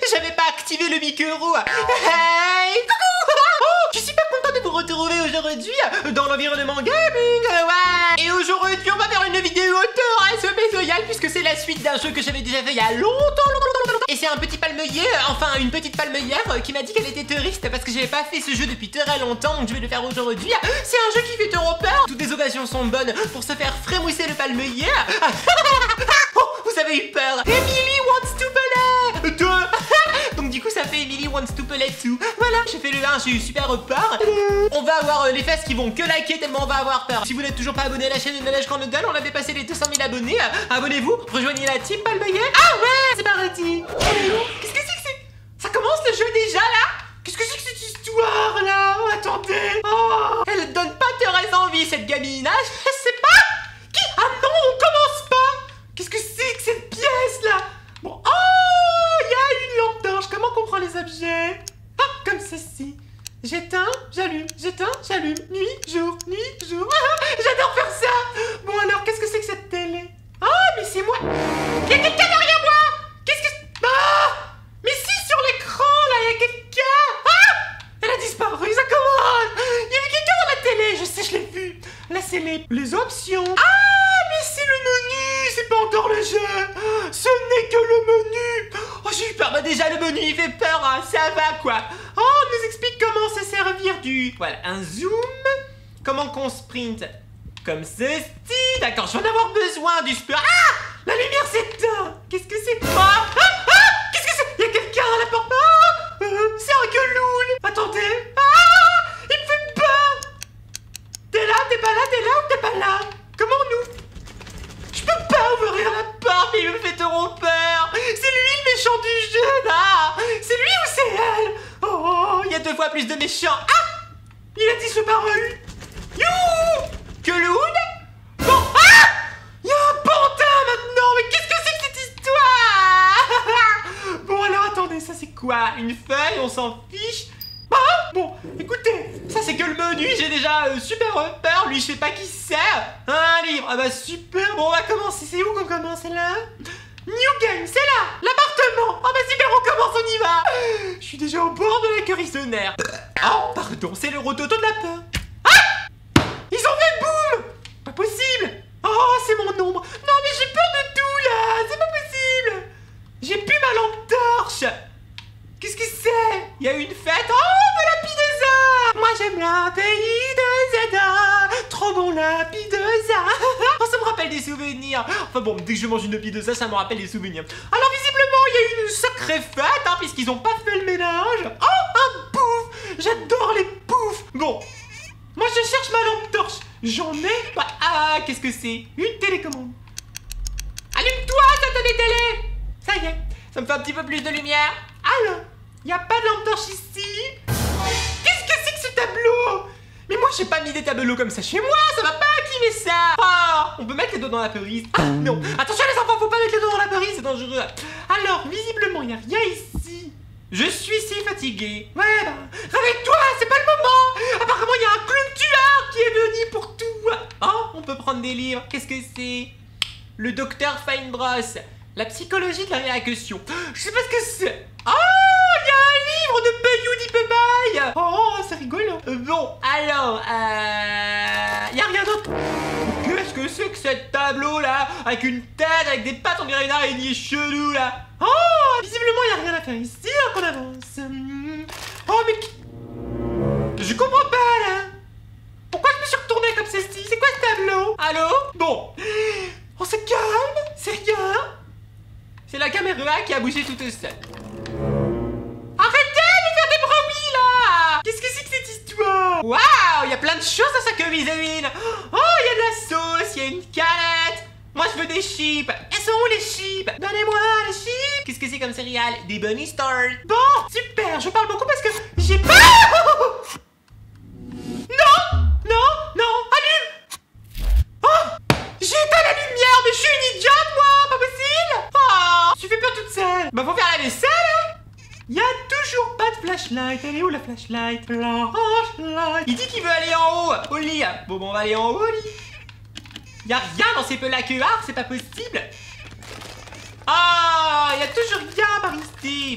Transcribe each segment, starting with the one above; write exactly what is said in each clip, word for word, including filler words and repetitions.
j'avais pas activé le micro. Hey, coucou. Oh, je suis pas content de vous retrouver aujourd'hui dans l'environnement gaming, ouais. Et aujourd'hui, on va faire une vidéo de Rise of Mésoyal, puisque c'est la suite d'un jeu que j'avais déjà fait il y a longtemps, longtemps, longtemps. Et c'est un petit palmeilleur, enfin une petite palmeillère qui m'a dit qu'elle était triste parce que j'avais pas fait ce jeu depuis très longtemps, donc je vais le faire aujourd'hui. C'est un jeu qui fait trop peur. Toutes les occasions sont bonnes pour se faire frémousser le palmeilleur. Oh, vous avez eu peur. Emily wants to play deux. Donc du coup ça fait Emily wants to play two. Voilà, j'ai fait le un, j'ai eu super peur. On va avoir les fesses qui vont que liker tellement on va avoir peur. Si vous n'êtes toujours pas abonné à la chaîne de Neige Grand Noodle, on a dépassé les deux cent mille abonnés. Abonnez-vous, rejoignez la team palmeillère. Ah ouais, c'est parti. Qu'est-ce que c'est que c'est? Ça commence le jeu déjà là? Qu'est-ce que c'est que cette histoire là? Oh, attendez. Oh, elle donne pas très envie cette gamine. Ah, je sais pas. Qui? Ah non, on commence pas. Qu'est-ce que c'est que cette pièce là? Bon, oh, il y a une lampe torche. Comment on comprend les objets? Ah, comme ceci. J'éteins, j'allume, j'éteins, j'allume. Nuit, jour, nuit, jour. Ah, j'adore faire ça. Bon alors, qu'est-ce que c'est que cette télé? Ah, mais c'est moi. Il y a quelqu'un derrière moi. Qu'est-ce que... Ah, mais si, sur l'écran là, il y a quelqu'un. Ah, elle a disparu, ça commence. Il y avait quelqu'un dans la télé, je sais, je l'ai vu. Là, c'est les... les options. Ah, mais c'est le menu, c'est pas encore le jeu. Ce n'est que le menu. Oh, j'ai eu peur. Bah déjà, le menu, il fait peur, hein. Ça va, quoi. Oh, on nous explique comment se servir du... Voilà, un zoom. Comment qu'on sprint? Comme ceci. D'accord, je vais en avoir besoin du spur. Ah, la lumière s'éteint. Qu'est-ce que c'est? Ah, ah, ah, qu'est-ce que c'est? Il y a quelqu'un à la porte. Ah, euh, c'est un gueuloul. Attendez. Ah, il me fait peur. T'es là, t'es pas là, t'es là ou t'es pas là? Comment nous? Je peux pas ouvrir la porte, mais il me fait trop peur. C'est lui le méchant du jeu, là. C'est lui ou c'est elle? Oh, il y a deux fois plus de méchants. Ah, il a disparu. Youhou. Gueuloul. Bon, ah, il y a un pantin maintenant. Mais qu'est-ce que c'est que cette histoire? Bon, alors, attendez, ça c'est quoi? Une feuille, on s'en fiche. Ah, bon, écoutez, ça c'est que le menu, j'ai déjà euh, super peur, lui je sais pas qui c'est. Un livre, ah bah super, bon on va commencer, c'est où qu'on commence là? New game, c'est là, l'appartement. Ah bah super, on commence, on y va. Je suis déjà au bord de la curisonnaire. Oh pardon, c'est le rototo de la peur. Ah, ils ont fait boum. Pas possible. Oh c'est mon ombre. Non mais j'ai peur de tout là, c'est pas possible. J'ai plus ma lampe torche. Qu'est-ce que c'est? Il y a une fête. Oh, de la pideza. Moi j'aime la pays de Zada. Trop bon la pideza. Oh, ça me rappelle des souvenirs. Enfin bon, dès que je mange une pideza, ça me rappelle des souvenirs. Alors visiblement, il y a eu une sacrée fête, hein, puisqu'ils ont pas fait le ménage. Oh, un pouf. J'adore les poufs. Bon, moi je cherche ma lampe torche. J'en ai pas. Ah, qu'est-ce que c'est? Une télécommande. Allume-toi, cette télé. Ça y est, ça me fait un petit peu plus de lumière. Alors, y a pas de lampe torche ici? Qu'est-ce que c'est que ce tableau? Mais moi j'ai pas mis des tableaux comme ça chez moi, ça va pas, qui met ça? Ah, on peut mettre les doigts dans la perise. Ah non, attention les enfants, faut pas mettre les doigts dans la perise, c'est dangereux. Alors, visiblement y a rien ici. Je suis si fatigué. Ouais bah, réveille-toi, c'est pas le moment. Apparemment y a un clown tueur qui est venu pour tout. Oh, on peut prendre des livres, qu'est-ce que c'est? Le docteur Finebross. La psychologie de la réaction. Je sais pas ce que c'est. Oh, il y a un livre de Bayou d'Ipebaille. Oh, c'est rigolo. Euh, bon, alors, euh... il y a rien d'autre. Qu'est-ce que c'est que ce tableau là? Avec une tête, avec des pattes, on dirait une araignée chelou là. Oh, visiblement, il y a rien à faire ici, alors qu'on avance. Oh, mais... Je comprends pas là. Pourquoi je me suis retourné comme ceci? C'est quoi ce tableau? Allô? Bon. On se calme, c'est rien. C'est la caméra qui a bougé toute seule. Arrêtez de faire des bruits là. Qu'est-ce que c'est que cette histoire? Waouh, il y a plein de choses dans sa cuisine. Oh, il y a de la sauce, il y a une canette. Moi je veux des chips. Elles sont où les chips? Donnez-moi les chips. Qu'est-ce que c'est comme céréales? Des bunny stars. Bon, super, je parle beaucoup parce que j'ai pas... Non, non, non, allume. Oh, j'ai éteint la lumière, mais je suis une idiote moi, pas possible. Oh, tu fais peur toute seule. Bah faut faire la vaisselle hein. Y'a toujours pas de flashlight. Elle est où la flashlight? Flashlight. Il dit qu'il veut aller en haut, au lit. Bon bon, on va aller en haut au lit. Y'a rien dans ces placards, c'est pas possible. Ah, oh, y'a toujours rien par ici. Bon,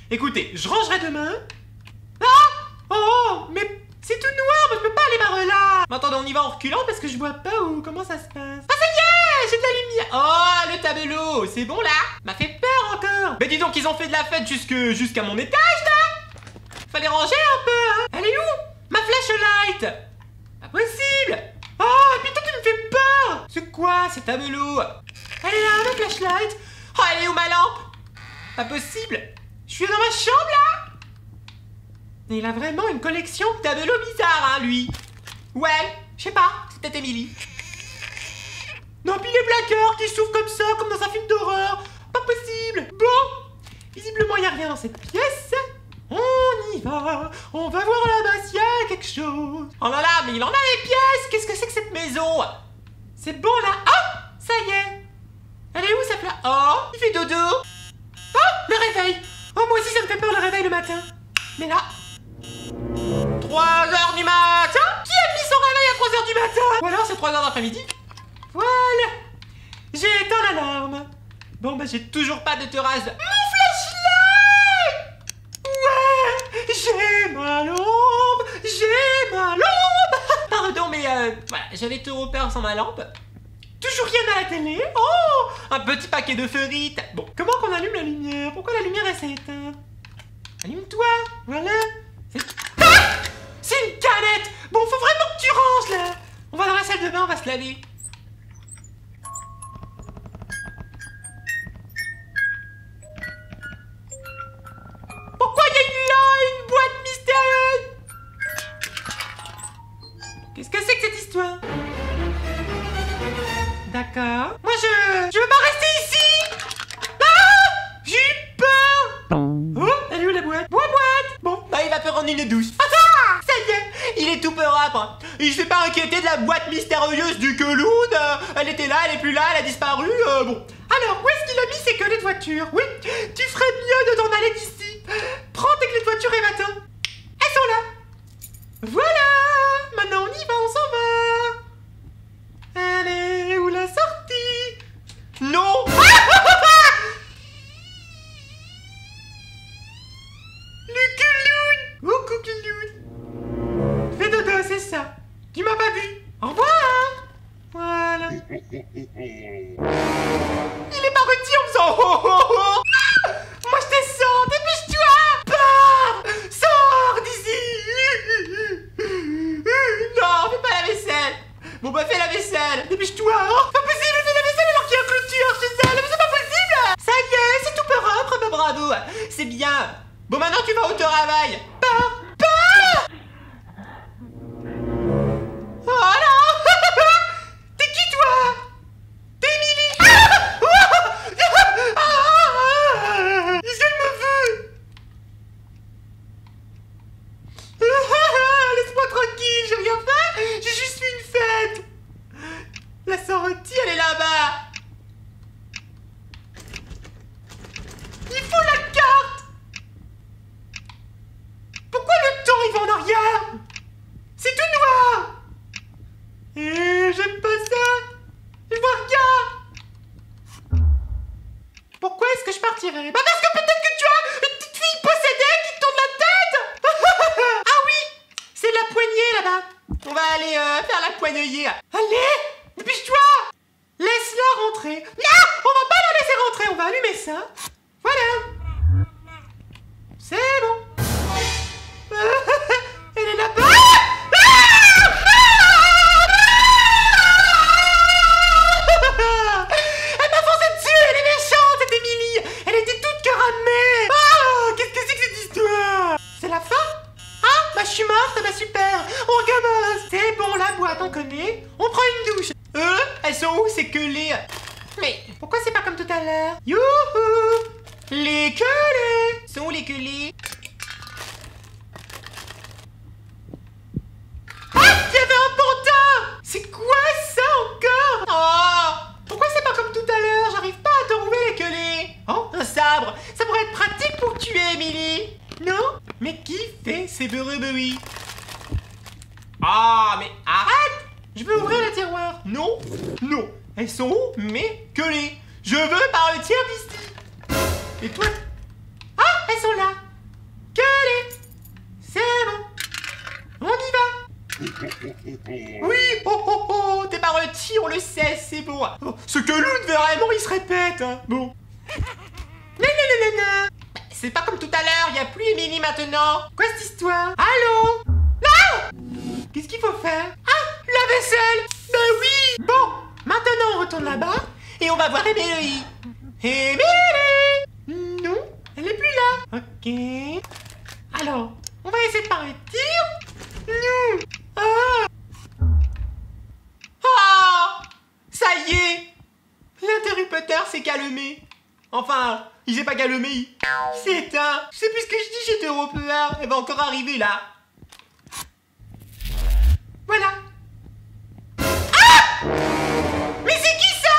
Écoutez, je rangerai demain. Ah! Oh, mais c'est tout noir, mais je peux pas aller par là. Mais attendez, on y va en reculant parce que je vois pas où, comment ça se passe. Ah, ça y est, j'ai de la lumière. Oh, le tableau, c'est bon là? M'a fait peur encore. Mais dis donc, ils ont fait de la fête jusque jusqu'à mon étage là. Fallait ranger un peu, hein. Elle est où? Ma flashlight. Pas possible. Oh, et puis toi, tu me fais peur. C'est quoi, ces tableaux? Elle est là, ma flashlight. Oh, elle est où ma lampe? Pas possible. Je suis dans ma chambre là. Il a vraiment une collection de tableaux bizarres, hein, lui. Ouais, je sais pas, c'est peut-être Emily. Non, puis les placards qui s'ouvrent comme ça, comme dans un film d'horreur. Pas possible. Bon, visiblement, il n'y a rien dans cette pièce. On y va. On va voir là-bas s'il y a quelque chose. Oh là là, mais il en a les pièces. Qu'est-ce que c'est que cette maison? C'est bon, là. Ah, ça y est. Elle est où, cette là? Oh, il fait dodo. Oh, le réveil. Oh, moi aussi, ça me fait peur, le réveil, le matin. Mais là... trois heures du matin. Qui a mis son réveil à trois heures du matin? Ou alors c'est trois heures d'après-midi. Voilà. J'ai éteint l'alarme. Bon bah j'ai toujours pas de terrasse. Mon flashlight. Ouais. J'ai ma lampe. J'ai ma lampe. Pardon mais euh, voilà, j'avais tout repère sans ma lampe. Toujours rien à la télé. Oh, un petit paquet de ferites. Bon, comment qu'on allume la lumière? Pourquoi la lumière elle s'est éteinte? Allume-toi. Voilà. Ah, c'est une canette. Bon, faut vraiment que tu ranges là. On va dans la salle de bain, on va se laver. Pourquoi il y a une, là, une boîte mystérieuse? Qu'est-ce que c'est que cette histoire? D'accord. Moi je... Je veux pas rester ici. Ah, j'ai eu peur. Oh, elle est où la boîte? Bois boîte. Bon, bah il va faire prendre une douche. Ah, ça y est, il est tout propre. Il s'est pas inquiété de la boîte mystérieuse du clown. Euh, elle était là, elle est plus là, elle a disparu. Euh, bon. Alors, où est-ce qu'il a mis ses clés de voiture? Oui, tu ferais mieux de t'en aller d'ici. Prends tes clés de voiture et va-t'en. Elles sont là. Voilà. Maintenant on y va, on s'en va. Elle est où la sortie? Non. Le clown. Oh, clown. Fais dodo, c'est ça. Tu m'as pas vu. Au revoir. Voilà. Il est parti en faisant oh oh oh. Moi je descends, dépêche-toi. Pars. Sors d'ici. Non, fais pas la vaisselle. Bon bah fais la vaisselle. Dépêche-toi. Oh, pas possible, fais la vaisselle alors qu'il y a clôture chez elle. Mais c'est pas possible. Ça y est, c'est tout propre. Bah bravo. C'est bien. Bon maintenant tu vas au travail. Pars. Pars. Oh non. T'es qui toi? T'es Emily. Qu'est-ce qu'elle me veut? Laisse-moi tranquille, j'ai rien fait. J'ai juste fait une fête. La sortie, elle est là-bas. Il faut la carte. Pourquoi le temps il va en arrière? C'est tout noir. Et j'aime pas ça. Je vois rien. Pourquoi est-ce que je partirais? Bah parce que peut-être que tu as une petite fille possédée qui te tourne la tête. Ah oui, c'est la poignée là-bas. On va aller euh, faire la poignée. Allez, dépêche-toi. Laisse-la rentrer. Non, on va pas la laisser rentrer. On va allumer ça. Voilà. C'est bon. Elle est là-bas. Elle m'a foncé dessus. Elle est méchante, cette Emily. Elle était toute caramée. Ah, qu'est-ce que c'est que cette histoire? C'est la fin? Ah, bah je suis morte. Bah super. On recommence. C'est bon, la boîte, on connaît. On prend une douche. Euh, elles sont où ces queulées? Mais pourquoi c'est pas comme tout à l'heure? Youhou. Les queulées. Sont où les queulées? Ah, il y avait un pantin. C'est quoi ça encore? Oh, pourquoi c'est pas comme tout à l'heure? J'arrive pas à trouver les queulées. Oh, un sabre. Ça pourrait être pratique pour tuer Emily. Non? Mais qui fait ces bruits? Ah, mais arrête. Je veux ouvrir le tiroir. Non, non. Elles sont où mes queulées? Je veux partir d'ici. Et toi? Ah, elles Elles sont là. Calé. C'est bon. On y va. Oui, oh oh oh, t'es pas rôti, on le sait, c'est bon. Oh, ce que l'une vraiment, il se répète. Hein. Bon. Nanana. C'est pas comme tout à l'heure, y a plus Emily maintenant. Quoi cette histoire? Allô? Non! Qu'est-ce qu'il faut faire? Ah, la vaisselle. Ben oui. Bon, maintenant on retourne là-bas et on va voir Emily. Emily! Non, elle est plus là. Ok. Alors, on va essayer de partir. Non. Ah. Ah. Ça y est. L'interrupteur s'est calmé. Enfin, il s'est pas calmé. Il s'est éteint. Je sais plus ce que je dis, j'étais au peur. Elle va encore arriver là. Voilà. Ah! Mais c'est qui ça?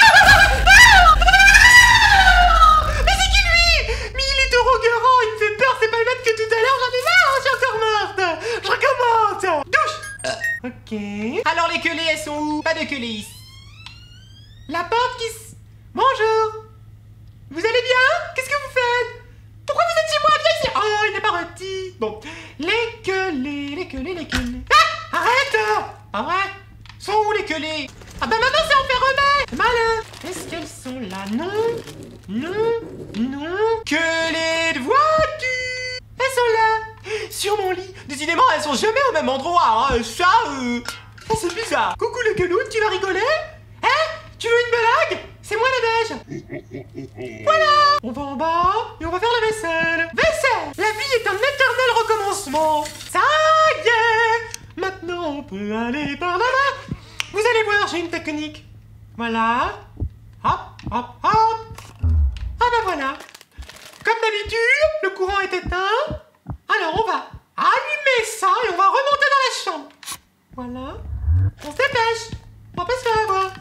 Mais c'est qui lui? Mais il est arrogant, il me fait peur, c'est pas le même que tout à l'heure, j'en ai marre, je suis encore morte. Je recommence. Douche. Ok. Alors les queulés, elles sont où? Pas de queulés ici. La porte qui s... Bonjour. Vous allez bien? Qu'est-ce que vous faites? Pourquoi vous êtes chez moi? Viens ici. Oh, il n'est pas rôti. Bon. Les queulés, les queulés, les queulés. Ah! Arrête! Ah ouais? Sont où les queulés? Ah bah maintenant c'est enfermé! C'est malin! Est-ce qu'elles sont là? Non! Non! Non! Queulés de voiture! Elles sont là! Sur mon lit! Décidément, elles sont jamais au même endroit! Hein. Ça, euh... ça c'est bizarre! Coucou le queuloune, tu vas rigoler? Hein? Tu veux une blague? C'est moi la neige! Voilà! On va en bas et on va faire la vaisselle! Vaisselle! La vie est un éternel recommencement! Ça y est! Maintenant on peut aller par là-bas! Vous allez voir, j'ai une technique. Voilà. Hop, hop, hop. Ah ben voilà. Comme d'habitude, le courant est éteint. Alors on va allumer ça et on va remonter dans la chambre. Voilà. On se dépêche. On va pas se faire avoir.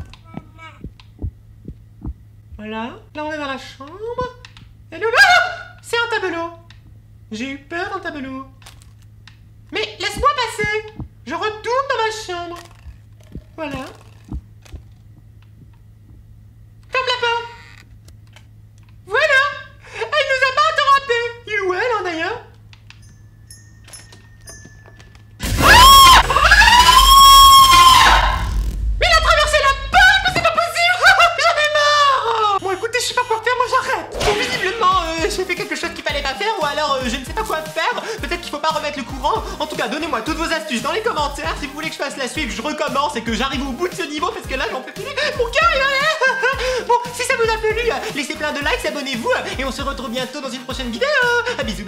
Voilà. Là on est dans la chambre. Et le... Ah! C'est un tableau. J'ai eu peur d'un tableau. Mais laisse-moi passer. Je retourne dans ma chambre. Voilà. Ferme la porte. Voilà. Elle nous a pas attrapés. Il ou elle, hein, d'ailleurs. Ah! Mais il a traversé la porte, mais c'est pas possible. J'en ai marre. Bon, écoutez, je sais pas quoi faire, moi j'arrête. Bon, visiblement, euh, j'ai fait quelque chose qu'il fallait pas faire, ou alors euh, je ne sais pas quoi faire. Peut-être qu'il faut pas remettre le courant. En tout cas, donnez-moi toutes vos astuces dans les commentaires. Si vous voulez que je fasse la suite, je recommence et que j'arrive au bout de ce niveau parce que là, j'en peux plus. Mon cœur, il est... Bon, si ça vous a plu, laissez plein de likes, abonnez-vous et on se retrouve bientôt dans une prochaine vidéo. À bisous.